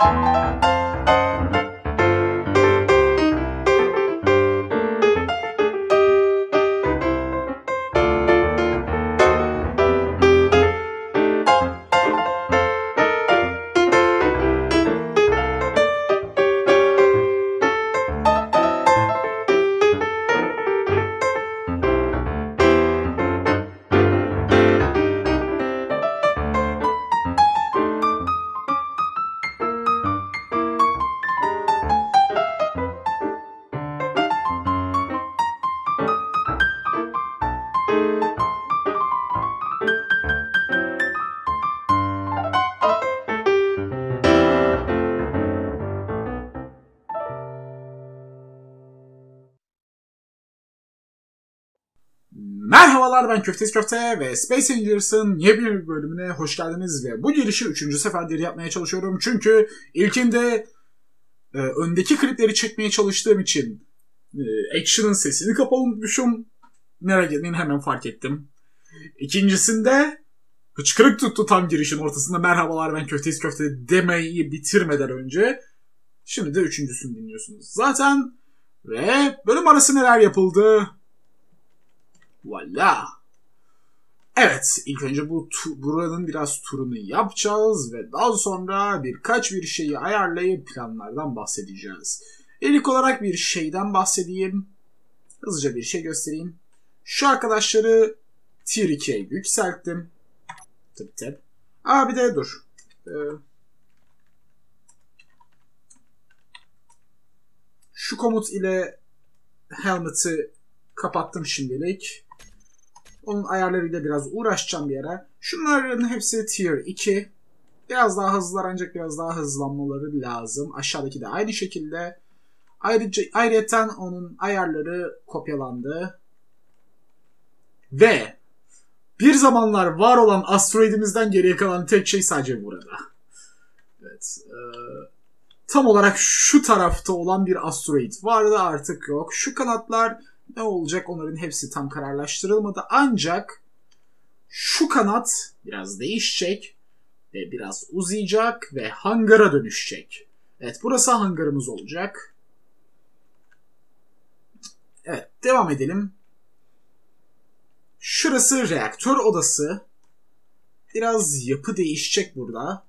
Merhabalar, ben Köftesi Köfte ve Space Rangers'ın yeni bir bölümüne hoş geldiniz ve bu girişi 3. seferdir yapmaya çalışıyorum. Çünkü ilkinde öndeki klipleri çekmeye çalıştığım için action'ın sesini kapalı unutmuşum. Nereye gittiğini hemen fark ettim. İkincisinde hıçkırık tuttu tam girişin ortasında. Merhabalar, ben Köftesi Köfte demeyi bitirmeden önce. Şimdi de üçüncüsünü dinliyorsunuz zaten. Ve bölüm arası neler yapıldı? Voila. Evet, ilk önce buranın biraz turunu yapacağız ve daha sonra bir şeyi ayarlayıp planlardan bahsedeceğiz. İlk olarak bir şeyden bahsedeyim. Hızlıca bir şey göstereyim. Şu arkadaşları Tier 2'ye yükselttim. Tabii. Bir de dur. Şu komut ile helmet'i kapattım şimdilik. Onun ayarlarıyla biraz uğraşacağım bir ara. Şunların hepsi Tier 2. Biraz daha hızlılar ancak biraz daha hızlanmaları lazım. Aşağıdaki de aynı şekilde. Ayrıca onun ayarları kopyalandı. Ve bir zamanlar var olan asteroidimizden geriye kalan tek şey sadece burada. Evet. Tam olarak şu tarafta olan bir asteroid vardı, artık yok. Şu kanatlar ne olacak, onların hepsi tam kararlaştırılmadı. Ancak şu kanat biraz değişecek ve biraz uzayacak ve hangara dönüşecek. Evet, burası hangarımız olacak. Evet, devam edelim. Şurası reaktör odası. Biraz yapı değişecek burada.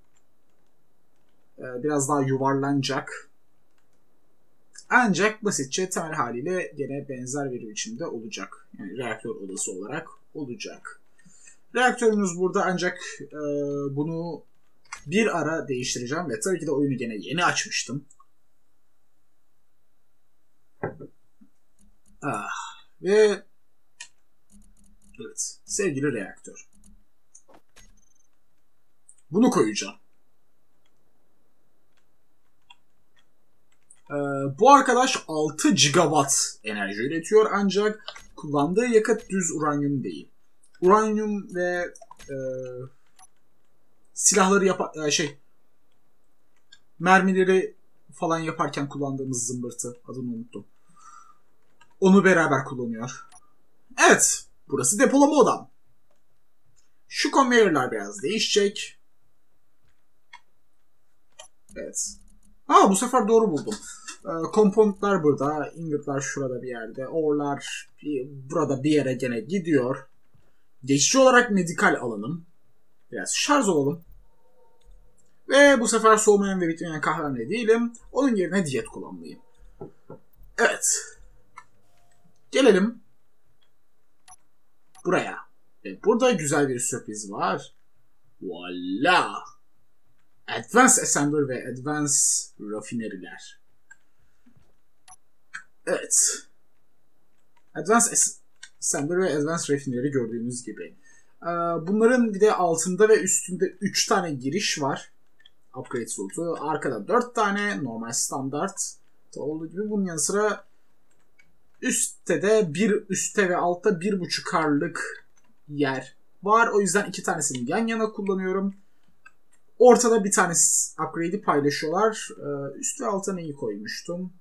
Biraz daha yuvarlanacak. Ancak basitçe temel haliyle gene benzer bir biçimde olacak. Yani reaktör odası olarak olacak. Reaktörümüz burada, ancak bunu bir ara değiştireceğim ve tabii ki de oyunu gene yeni açmıştım. Ve evet, sevgili reaktör. Bunu koyacağım. Bu arkadaş 6 gigawatt enerji üretiyor, ancak kullandığı yakıt düz uranyum değil. Uranyum ve silahları mermileri falan yaparken kullandığımız zımbırtı, adını unuttum. Onu beraber kullanıyor. Evet, burası depolama odam. Şu conveyor'lar biraz değişecek. Evet. Bu sefer doğru buldum. Komponentler burada, ingotlar şurada bir yerde, ore'lar burada bir yere gene gidiyor. Geçici olarak medikal alalım. Biraz şarj olalım. Ve bu sefer soğumayan ve bitmeyen kahvemle değilim. Onun yerine diyet kullanmalıyım. Evet. Gelelim buraya. Burada güzel bir sürpriz var. Voila. Advanced Assembler ve Advanced Rafineriler. Evet. Advanced Assembler ve Advanced Rafinery gördüğünüz gibi. Bunların bir de altında ve üstünde 3 tane giriş var. Upgrade slotu. Arkada 4 tane normal standart olduğu gibi. Bunun yanı sıra üstte ve altta 1.5 karlık yer var. O yüzden 2 tanesini yan yana kullanıyorum. Ortada bir tane upgrade'i paylaşıyorlar. Üst ve alta neyi koymuştum?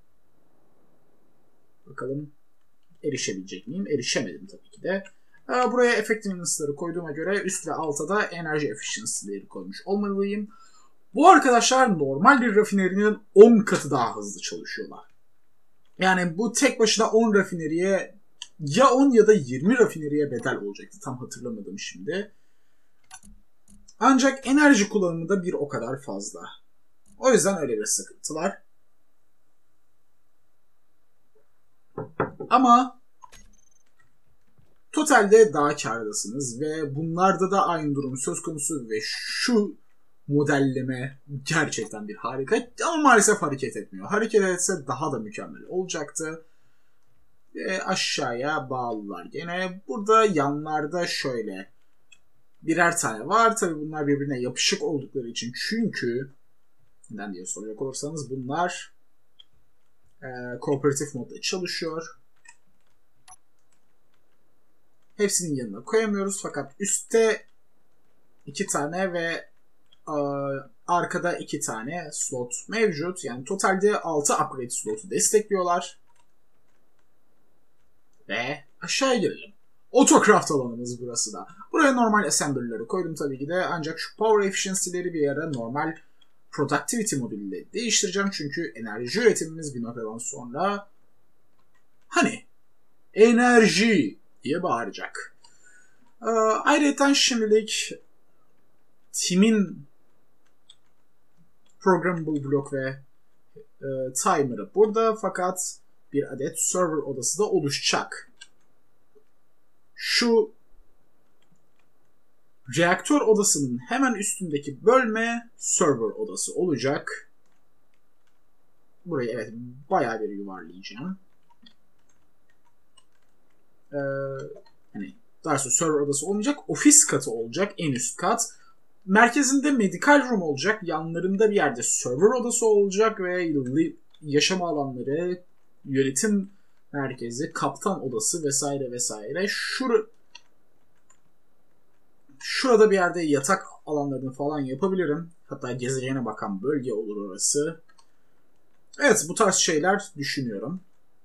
Bakalım erişebilecek miyim? Erişemedim tabii ki de. Buraya effectiveness'ları koyduğuma göre üst ve alta da enerji efficiency'leri koymuş olmalıyım. Bu arkadaşlar normal bir rafinerinin 10 katı daha hızlı çalışıyorlar. Yani bu tek başına 10 rafineriye ya 10 ya da 20 rafineriye bedel olacaktı. Tam hatırlamadım şimdi. Ancak enerji kullanımı da bir o kadar fazla. O yüzden öyle bir sıkıntı var. Ama totalde daha kârdasınız ve bunlarda da aynı durum söz konusu ve şu modelleme gerçekten bir harika ama maalesef hareket etmiyor. Hareket etse daha da mükemmel olacaktı. Ve aşağıya bağlılar. Gene burada yanlarda şöyle birer tane var. Tabi bunlar birbirine yapışık oldukları için, çünkü neden diye soracak olursanız bunlar kooperatif modda çalışıyor. Hepsinin yanına koyamıyoruz fakat üstte 2 tane ve arkada 2 tane slot mevcut. Yani totalde 6 upgrade slotu destekliyorlar. Ve aşağıya gelelim. Autocraft alanımız burası da. Buraya normal assembler'ları koydum tabii ki de, ancak şu power efficiency'leri bir ara normal productivity modülüyle değiştireceğim. Çünkü enerji üretimimiz bir noktadan sonra hani enerji diye bağıracak. Ayrıca şimdilik Tim'in programmable block ve timer'ı burada, fakat bir adet server odası da oluşacak. Şu reaktör odasının hemen üstündeki bölme server odası olacak. Burayı evet bayağı bir yuvarlayacağım. Hani daha sonra server odası olmayacak, ofis katı olacak, en üst kat. Merkezinde medical room olacak, yanlarında bir yerde server odası olacak ve yaşam alanları, yönetim merkezi, kaptan odası vesaire vesaire. Şurada bir yerde yatak alanlarını falan yapabilirim. Hatta gezegene bakan bölge olur orası. Evet, bu tarz şeyler düşünüyorum.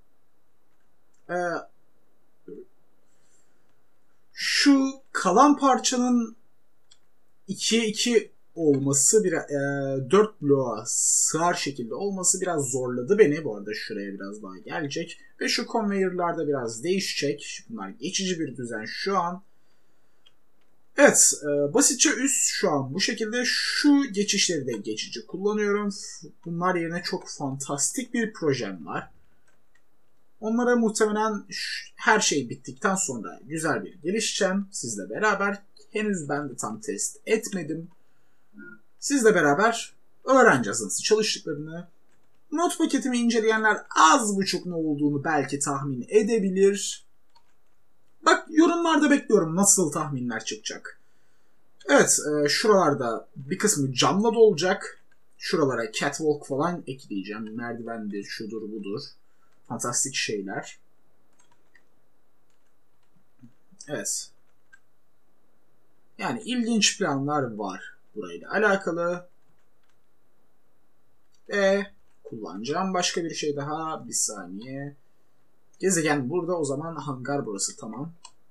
Şu kalan parçanın 2'ye 2 olması, 4 bloğa sığar şekilde olması biraz zorladı beni. Bu arada şuraya biraz daha gelecek. Ve şu conveyor'larda biraz değişecek. Bunlar geçici bir düzen şu an. Evet, basitçe üst şu an bu şekilde. Şu geçişleri de geçici kullanıyorum. Bunlar yerine çok fantastik bir projem var. Onlara muhtemelen her şey bittikten sonra güzel bir gelişeceğim sizle beraber. Henüz ben de tam test etmedim. Sizle beraber öğreneceğiz nasıl çalıştıklarını. Not paketimi inceleyenler az buçuk ne olduğunu belki tahmin edebilir. Bak, yorumlarda bekliyorum nasıl tahminler çıkacak. Evet, şuralarda bir kısmı camla dolacak. Şuralara catwalk falan ekleyeceğim. Merdivendir, şudur budur. Fantastik şeyler. Evet. Yani ilginç planlar var burayla alakalı. Ve kullanacağım başka bir şey daha. Bir saniye. Gezegen burada, o zaman hangar burası, tamam.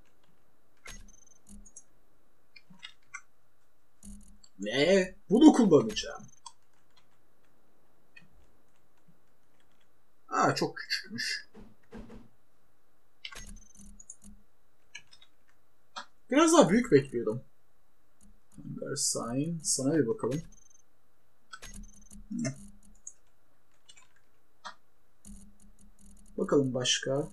Ve bunu kullanacağım. Çok küçükmüş. Biraz daha büyük bekliyordum. Hangar sign. Sana bir bakalım. Bakalım başka.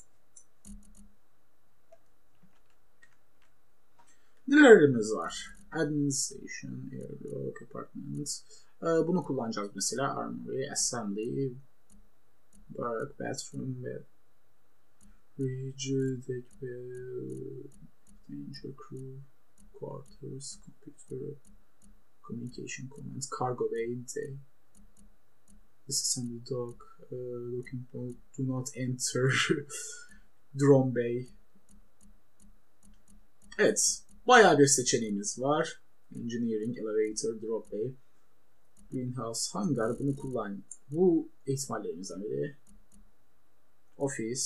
Nelerimiz var? Administration, Airlock, Apartments. Bunu kullanacağız mesela. Armory, Assembly, Barrack, Bathroom ve Rigid, Danger Crew, Quarters, Computer, Communication Commands, Cargo Bay, Disassembly Dock, Looking for Do Not Enter, Drone Bay. Evet. Bayağı bir seçeneğimiz var. Engineering, Elevator, Drop Bay, Greenhouse, Hangar. Bunu kullan. Bu ihtimallerimizden biri. Office,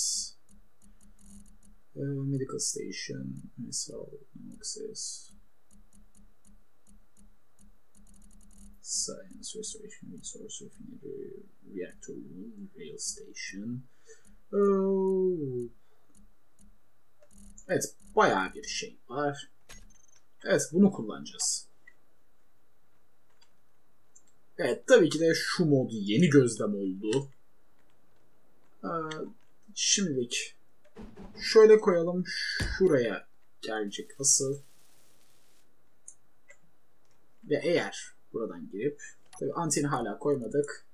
Medical Station, Missile, Access, Science Restoration Resource Refinery Reactor Rail Station. Evet, bayağı bir şey var. Evet, bunu kullanacağız. Evet, tabii ki de şu mod yeni gözlem oldu. Şimdilik şöyle koyalım. Şuraya gelecek asıl. Ve eğer buradan girip, tabii anteni hala koymadık.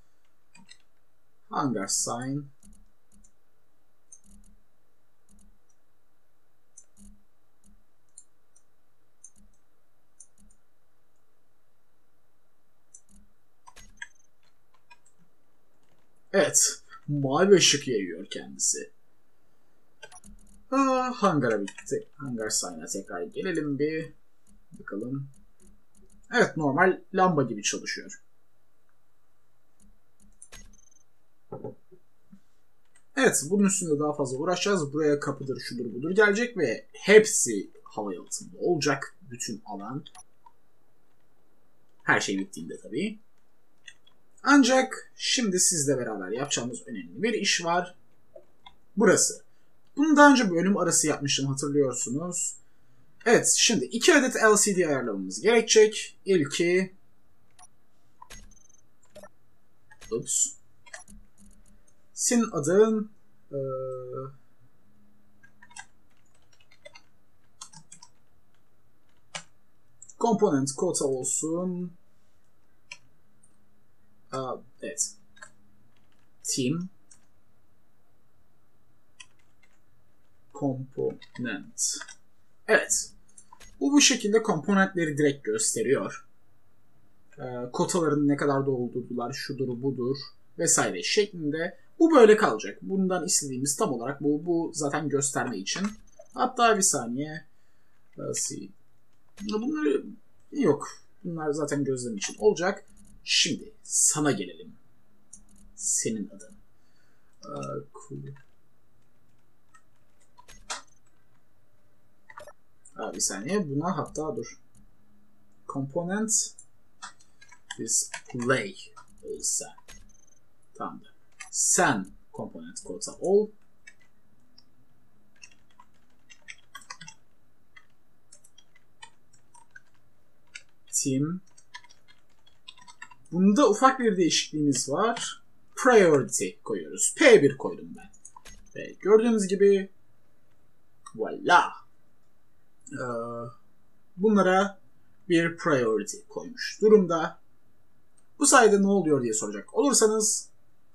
Hangar sign. Evet. Mavi ışık yayıyor kendisi. Hangara bitti. Hangar sign'a tekrar gelelim bir. Bakalım. Evet, normal lamba gibi çalışıyor. Evet, bunun üstünde daha fazla uğraşacağız. Buraya kapıdır, şudur budur gelecek ve hepsi hava yalıtımlı olacak. Bütün alan. Her şey bittiğinde tabii. Ancak şimdi sizle beraber yapacağımız önemli bir iş var. Burası. Bunu daha önce bölüm arası yapmıştım, hatırlıyorsunuz. Evet, şimdi 2 adet LCD ayarlamamız gerekecek. İlki... Ups. Senin adın... Component quota olsun. Evet. Team. Component. Evet. Bu şekilde komponentleri direkt gösteriyor. Kotaların ne kadar doldurdular, şudur budur vesaire şeklinde. Bu böyle kalacak. Bundan istediğimiz tam olarak bu. Bu zaten gösterme için. Hatta bir saniye. Bunları yok. Bunlar zaten gözlem için olacak. Şimdi sana gelelim. Senin adın. Cool. Bir saniye. Buna hatta dur. Component display olsa. Tamamdır. Sen component quota ol. Team. Bunda ufak bir değişikliğimiz var. Priority koyuyoruz. P1 koydum ben. Ve gördüğünüz gibi voila. Bunlara bir priority koymuş durumda. Bu sayede ne oluyor diye soracak olursanız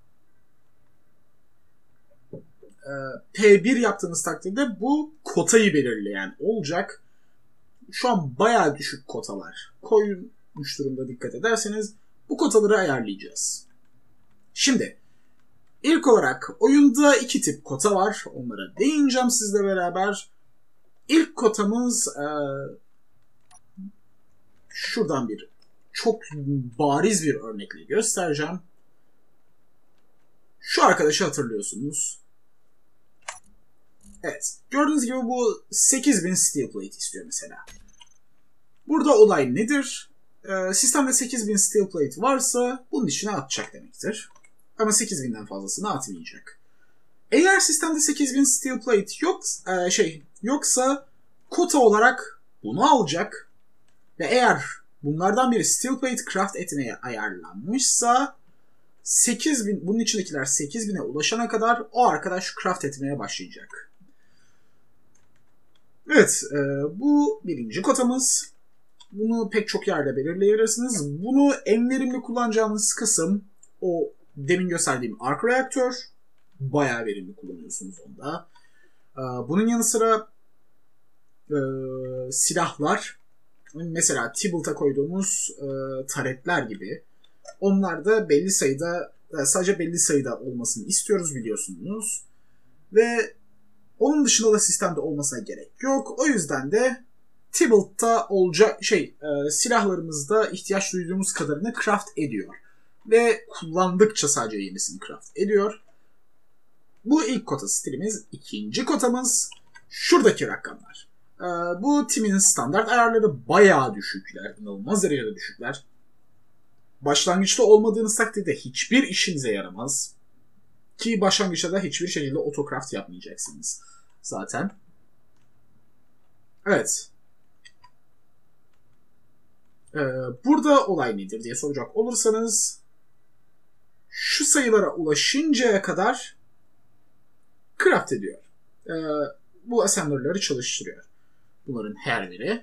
P1 yaptığınız takdirde bu kotayı belirleyen olacak. Şu an bayağı düşük kotalar koymuş durumda, dikkat ederseniz. Bu kotaları ayarlayacağız. Şimdi ilk olarak oyunda 2 tip kota var. Onlara değineceğim sizle beraber. İlk kotamız şuradan bir çok bariz bir örnekle göstereceğim. Şu arkadaşı hatırlıyorsunuz. Evet. Gördüğünüz gibi bu 8000 steel plate istiyor mesela. Burada olay nedir? Sistemde 8000 steel plate varsa bunun içine atacak demektir. Ama 8000'den fazlasını atmayacak. Eğer sistemde 8000 steel plate yoksa kota olarak bunu alacak ve eğer bunlardan biri steel plate craft etmeye ayarlanmışsa 8000, bunun içindekiler 8000'e ulaşana kadar o arkadaş craft etmeye başlayacak. Evet, bu birinci kotamız. Bunu pek çok yerde belirleyebilirsiniz. Bunu en verimli kullanacağınız kısım o demin gösterdiğim arc reaktör. Bayağı verimli kullanıyorsunuz onda. Bunun yanı sıra silahlar. Mesela Tibalt'a koyduğumuz taretler gibi. Onlar da belli sayıda, sadece belli sayıda olmasını istiyoruz, biliyorsunuz. Ve onun dışında da sistemde olmasına gerek yok. O yüzden de Tibalt'ta olacak silahlarımızda ihtiyaç duyduğumuz kadarını craft ediyor. Ve kullandıkça sadece yenisini craft ediyor. Bu ilk kota stilimiz. İkinci kotamız şuradaki rakamlar. Bu timin standart ayarları bayağı düşükler. İnanılmaz derecede düşükler. başlangıçta olmadığınız takdirde hiçbir işinize yaramaz. Ki başlangıçta da hiçbir şekilde autocraft yapmayacaksınız zaten. Evet. Burada olay nedir diye soracak olursanız şu sayılara ulaşıncaya kadar craft ediyor. Bu assembler'ları çalıştırıyor. Bunların her biri.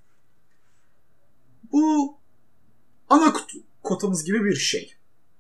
Bu ana kotamız gibi bir şey.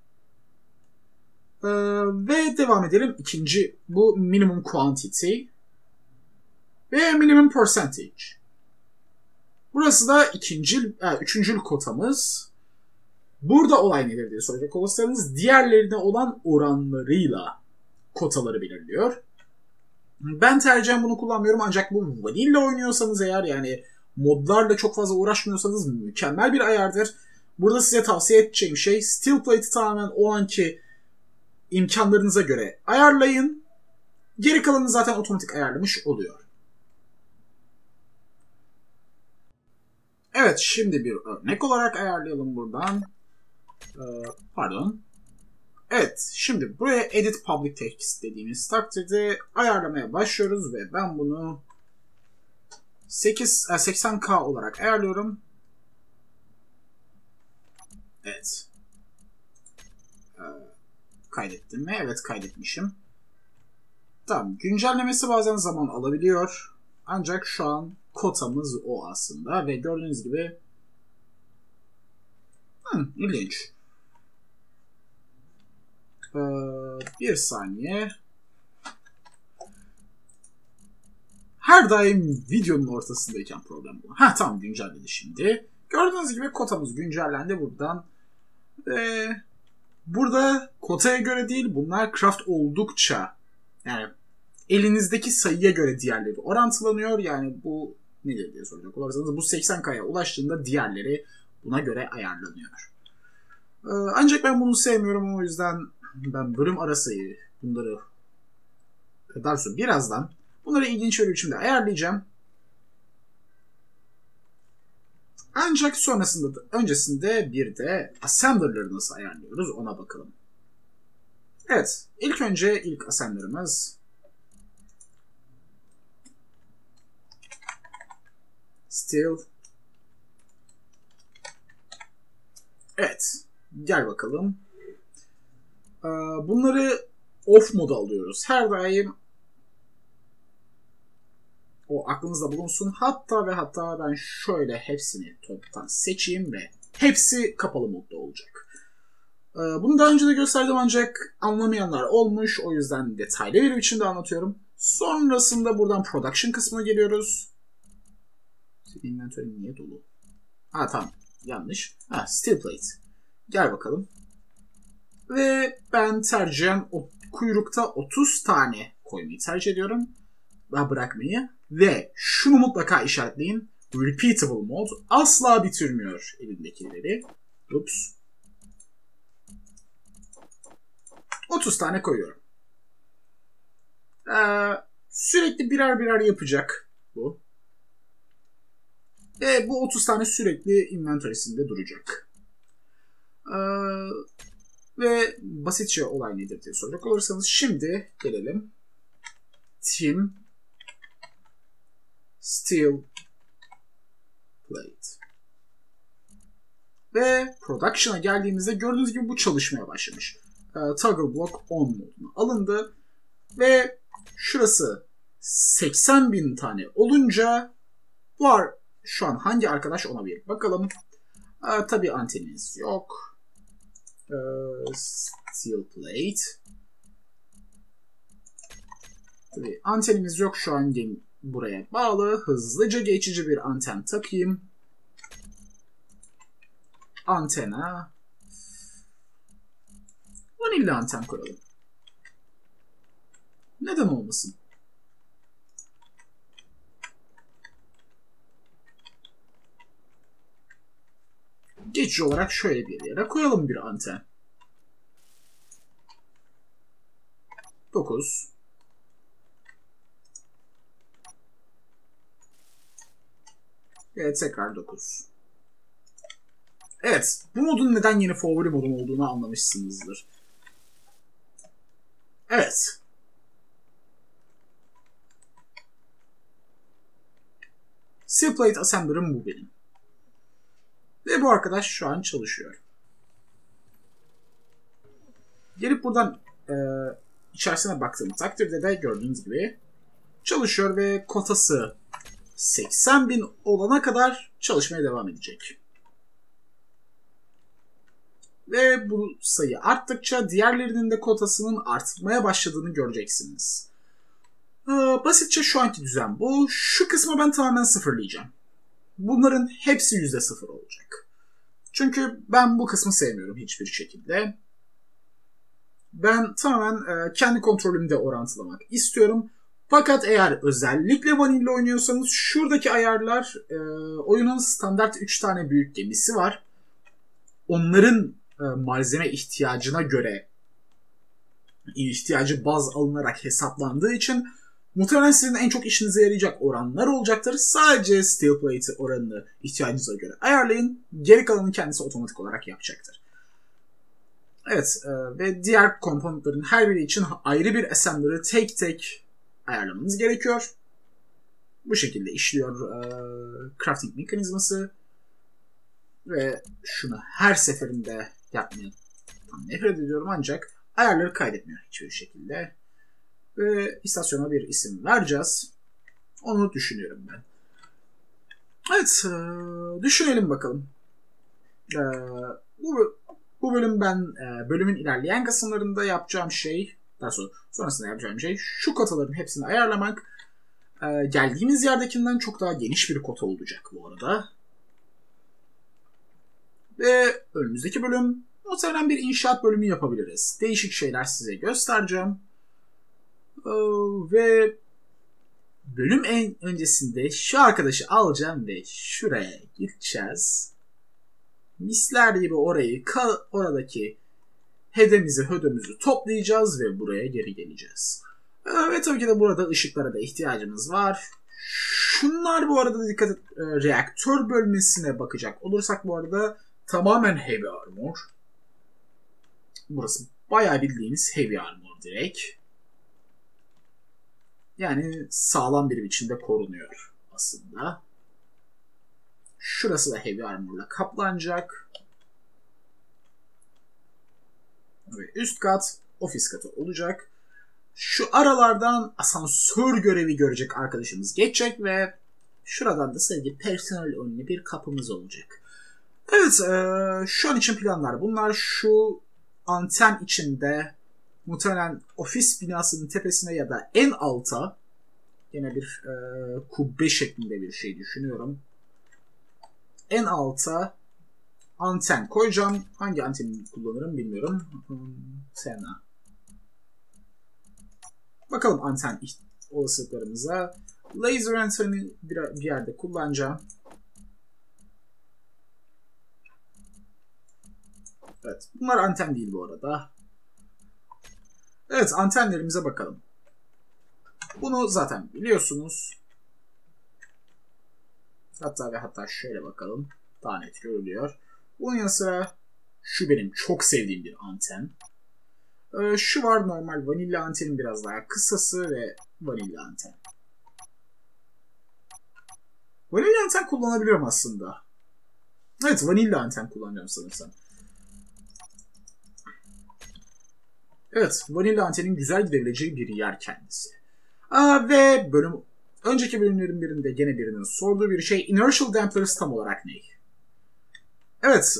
Ve devam edelim. İkinci bu minimum quantity ve minimum percentage. Burası da üçüncül kotamız. Burada olay nedir diye soracak olursanız diğerlerine olan oranlarıyla kotaları belirliyor. Ben tercihen bunu kullanmıyorum ancak bu vanilla oynuyorsanız eğer, yani modlarla çok fazla uğraşmıyorsanız mükemmel bir ayardır. Burada size tavsiye edeceğim şey steel plate'i tamamen o anki imkanlarınıza göre ayarlayın. Geri kalanını zaten otomatik ayarlamış oluyor. Evet, şimdi bir örnek olarak ayarlayalım buradan. Pardon. Evet, şimdi buraya edit public text dediğimiz takdirde ayarlamaya başlıyoruz ve ben bunu 80K olarak ayarlıyorum. Evet. Kaydettim mi? Evet, kaydetmişim. Tamam, güncellemesi bazen zaman alabiliyor. Ancak şu an kotamız o aslında ve gördüğünüz gibi ilginç. Bir saniye. Her daim videonun ortasındayken problem bu. Tamam, güncelledi şimdi. Gördüğünüz gibi kotamız güncellendi buradan. Burada kotaya göre değil, bunlar craft oldukça, yani elinizdeki sayıya göre diğerleri orantılanıyor. Yani bu nedir diye soracak olursanız bu 80K'ya ulaştığında diğerleri buna göre ayarlanıyor. Ancak ben bunu sevmiyorum, o yüzden ben bölüm arası bunları daha sonra birazdan bunları ilginç bir biçimde ayarlayacağım. Ancak öncesinde bir de assembler'ları nasıl ayarlıyoruz ona bakalım. Evet, ilk assembler'ımız steel. Evet, gel bakalım. Bunları off moda alıyoruz. Her daim o aklınızda bulunsun. Hatta ben şöyle hepsini toptan seçeyim ve hepsi kapalı modda olacak. Bunu daha önce de gösterdim ancak anlamayanlar olmuş. O yüzden detaylı bir biçimde anlatıyorum. Sonrasında buradan production kısmına geliyoruz. Inventory niye dolu? Tamam, yanlış. Steel plate. Gel bakalım. Ve ben tercihen kuyrukta 30 tane koymayı tercih ediyorum. Bırakmayı. Ve şunu mutlaka işaretleyin. Repeatable mod asla bitirmiyor elindekileri. Ups. 30 tane koyuyorum. Sürekli birer yapacak bu. Ve bu 30 tane sürekli inventory'sinde duracak. Ve basitçe olay nedir diye soracak olursanız şimdi gelelim. Team Steel Plate. Ve Production'a geldiğimizde gördüğünüz gibi bu çalışmaya başlamış. Toggle Block On moduna alındı. Ve şurası 80.000 tane olunca var. Şu an hangi arkadaş ona bir bakalım. Tabii antenimiz yok. Steel Plate. Tabii antenimiz yok şu an, buraya bağlı. Hızlıca geçici bir anten takayım. Antena. Vanilla anten koyalım. Neden olmasın? Geçici olarak şöyle bir yere koyalım bir anten. 9. Evet, tekrar 9. Evet, bu modun neden yeni favori modum olduğunu anlamışsınızdır. Evet. Steel Plate Assembler'ım bu benim. Ve bu arkadaş şu an çalışıyor. Gelip buradan içerisine baktığım takdirde de gördüğünüz gibi çalışıyor ve kotası 80.000 olana kadar çalışmaya devam edecek. Ve bu sayı arttıkça diğerlerinin de kotasının artmaya başladığını göreceksiniz. Basitçe şu anki düzen bu. Şu kısmı ben tamamen sıfırlayacağım. Bunların hepsi %0 olacak. Çünkü ben bu kısmı sevmiyorum hiçbir şekilde. Ben tamamen kendi kontrolümde orantılamak istiyorum. Fakat eğer özellikle vanilla oynuyorsanız şuradaki ayarlar oyunun standart 3 tane büyük gemisi var. Onların malzeme ihtiyacına göre ihtiyacı baz alınarak hesaplandığı için muhtemelen sizin en çok işinize yarayacak oranlar olacaktır. Sadece steel plate oranını ihtiyacınıza göre ayarlayın. Geri kalanını kendisi otomatik olarak yapacaktır. Evet ve diğer komponentlerin her biri için ayrı bir assembler'ı tek tek ayarlamanız gerekiyor. Bu şekilde işliyor crafting mekanizması. Ve şunu her seferinde yapmayı nefret ediyorum ancak ayarları kaydetmiyor hiçbir şekilde. Ve istasyona bir isim vereceğiz. Onu düşünüyorum ben. Evet, düşünelim bakalım. Bu bölüm ben bölümün ilerleyen kısımlarında yapacağım şey, daha sonrasında yapacağım şey şu kotaların hepsini ayarlamak. Geldiğimiz yerdekinden çok daha geniş bir kota olacak bu arada. Ve önümüzdeki bölüm muhtemelen bir inşaat bölümü yapabiliriz. Değişik şeyler size göstereceğim. Ve bölüm öncesinde şu arkadaşı alacağım ve şuraya gideceğiz. Misler gibi oradaki hödümüzü toplayacağız ve buraya geri geleceğiz. Ve tabii ki de burada ışıklara da ihtiyacımız var. Şunlar bu arada dikkat et, reaktör bölmesine bakacak olursak bu arada tamamen heavy armor. Burası bayağı bildiğiniz heavy armor direkt. Yani sağlam bir biçimde korunuyor aslında. Şurası da heavy armor'la kaplanacak. Ve üst kat ofis katı olacak. Şu aralardan asansör görevi görecek arkadaşımız geçecek ve şuradan da sadece personel önüne bir kapımız olacak. Evet, şu an için planlar bunlar. Şu anten içinde muhtemelen ofis binasının tepesine ya da en alta yine bir kubbe şeklinde bir şey düşünüyorum. En alta anten koyacağım. Hangi anteni kullanırım bilmiyorum. Sena. Bakalım anten olasılıklarımıza. Laser anteni bir yerde kullanacağım. Evet. Bunlar anten değil bu arada. Evet, antenlerimize bakalım. Bunu zaten biliyorsunuz. Hatta şöyle bakalım. Daha net görülüyor. Bunun yanı sıra şu benim çok sevdiğim bir anten. Şu var, normal vanilla antenin biraz daha kısası ve vanilla anten. Vanilla anten kullanabilirim aslında. Evet, vanilla anten kullanacağım sanırsam. Evet, vanilla antenin güzel gidebileceği bir yer kendisi. Ve önceki bölümlerin birinde gene birinin sorduğu bir şey, inertial dampers tam olarak ne? Evet,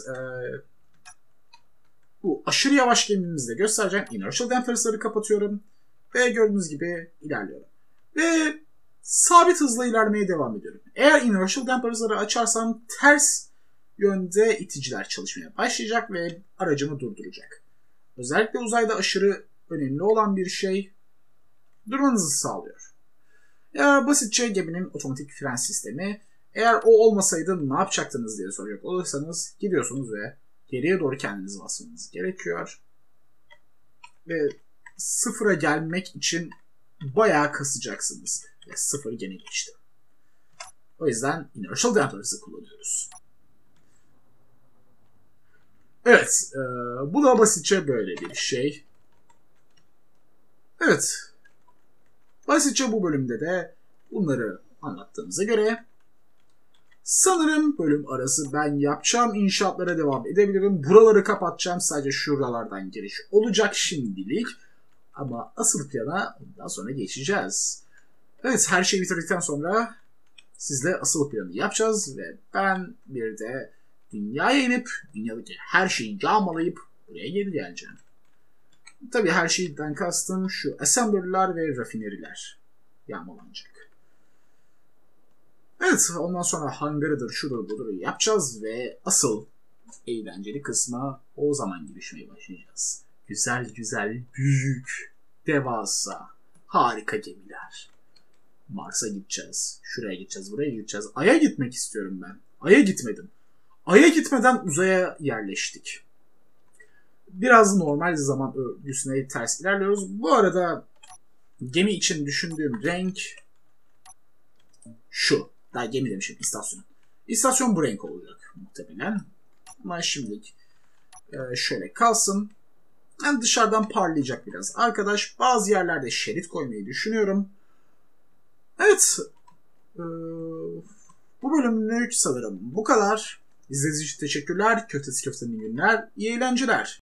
bu aşırı yavaş gemimizde göstereceğim. Inertial dampers'ları kapatıyorum ve gördüğünüz gibi ilerliyorum. Ve sabit hızla ilerlemeye devam ediyorum. Eğer inertial dampers'ları açarsam ters yönde iticiler çalışmaya başlayacak ve aracımı durduracak. Özellikle uzayda aşırı önemli olan bir şey, durmanızı sağlıyor. Basitçe geminin otomatik fren sistemi. Eğer o olmasaydı ne yapacaktınız diye soracak olursanız gidiyorsunuz ve geriye doğru kendinizi basmanız gerekiyor. Ve sıfıra gelmek için bayağı kasacaksınız. Ve sıfır gene geçti. O yüzden inertial dampers'ı kullanıyoruz. Evet, bu da basitçe böyle bir şey. Evet, basitçe bu bölümde de bunları anlattığımıza göre sanırım bölüm arası ben yapacağım inşaatlara devam edebilirim. Buraları kapatacağım, sadece şuralardan giriş olacak şimdilik. Ama asıl plana ondan sonra geçeceğiz. Evet, her şeyi bitirdikten sonra sizle asıl planı yapacağız ve ben bir de dünyaya inip dünyadaki her şeyi yağmalayıp buraya geri geleceğim. Tabii her şeyden kastım şu assembler'lar ve rafineriler yağmalanacak. Evet, ondan sonra hangarıdır, şudur budur yapacağız ve asıl eğlenceli kısma o zaman girişmeye başlayacağız. Güzel güzel, büyük, devasa, harika gemiler. Mars'a gideceğiz. Şuraya gideceğiz, buraya gideceğiz. Ay'a gitmek istiyorum ben. Ay'a gitmedim. Ay'a gitmeden uzaya yerleştik. Biraz normal zaman örgüsüne ters ilerliyoruz. Bu arada gemi için düşündüğüm renk şu. Daha gemi demişim, istasyon. İstasyon bu renk olacak muhtemelen. Ama şimdilik şöyle kalsın. Yani dışarıdan parlayacak biraz. Arkadaş, bazı yerlerde şerit koymayı düşünüyorum. Evet. Bu bölümlük sanırım bu kadar. İzlediğiniz için teşekkürler. Köftesi köftenin günler. İyi eğlenceler.